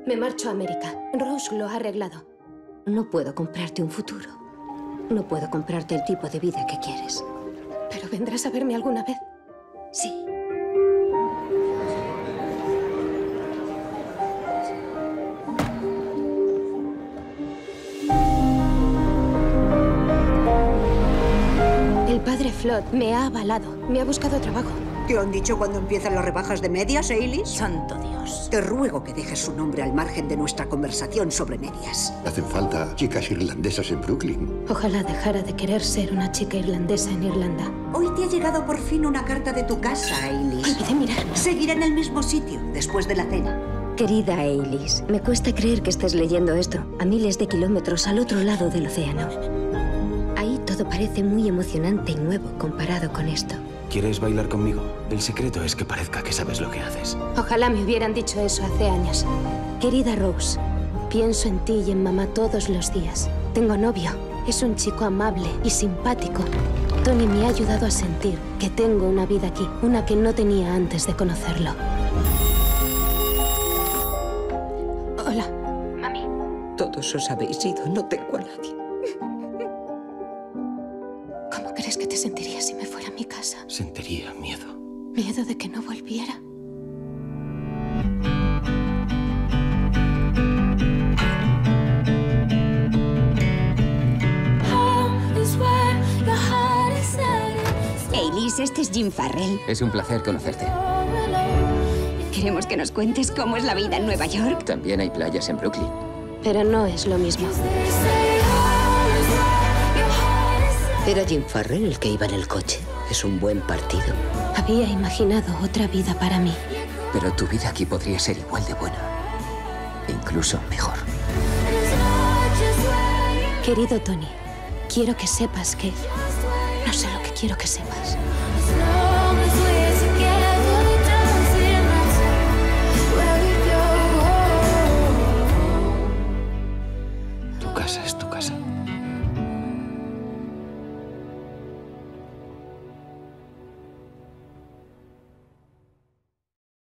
Me marcho a América. Rose lo ha arreglado. No puedo comprarte un futuro. No puedo comprarte el tipo de vida que quieres. ¿Pero vendrás a verme alguna vez? Sí. El padre Flood me ha avalado. Me ha buscado trabajo. ¿Te han dicho cuándo empiezan las rebajas de medias, Eilis? Santo Dios. Te ruego que dejes su nombre al margen de nuestra conversación sobre medias. Hacen falta chicas irlandesas en Brooklyn. Ojalá dejara de querer ser una chica irlandesa en Irlanda. Hoy te ha llegado por fin una carta de tu casa, Eilis. Olvidé mirarla. Seguirá en el mismo sitio después de la cena. Querida Eilis, me cuesta creer que estés leyendo esto a miles de kilómetros al otro lado del océano. Ahí todo parece muy emocionante y nuevo comparado con esto. ¿Quieres bailar conmigo? El secreto es que parezca que sabes lo que haces. Ojalá me hubieran dicho eso hace años. Querida Rose, pienso en ti y en mamá todos los días. Tengo novio. Es un chico amable y simpático. Tony me ha ayudado a sentir que tengo una vida aquí, una que no tenía antes de conocerlo. Hola. Mami. Todos os habéis ido, no tengo a nadie. ¿Cómo crees que te sentirías si me fuera a mi casa? Sentiría miedo. ¿Miedo de que no volviera? Eilis, este es Jim Farrell. Es un placer conocerte. Queremos que nos cuentes cómo es la vida en Nueva York. También hay playas en Brooklyn. Pero no es lo mismo. Era Jim Farrell el que iba en el coche. Es un buen partido. Había imaginado otra vida para mí. Pero tu vida aquí podría ser igual de buena. Incluso mejor. Querido Tony, quiero que sepas que... No sé lo que quiero que sepas. Tu casa es tu casa.